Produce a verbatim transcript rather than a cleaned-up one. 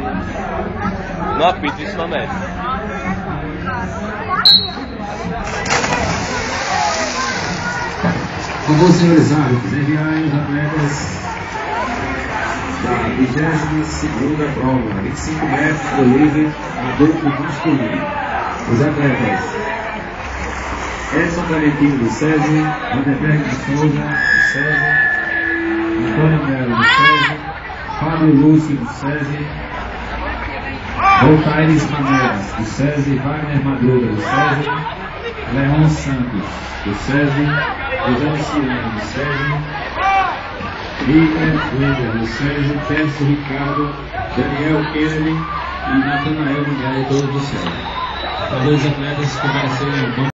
Não apita isso na meta. Vamos, senhores árbitros, enviarem os atletas da vigésima segunda prova, vinte e cinco metros do livre adulto masculino. Os atletas Edson Valentino do SESI, Vanderberg de Souza do SESI, Antônio Melo do SESI, Fábio Lúcio do SESI, Voltaires Maneras do SESI, Wagner Madruga do SESI, Leon Santos do SESI, José Luciano do SESI, Rita Wender do SESI, Tércio Ricardo, Daniel Kennedy e Natanael Miguel, todos do SESI. Os dois atletas compareceram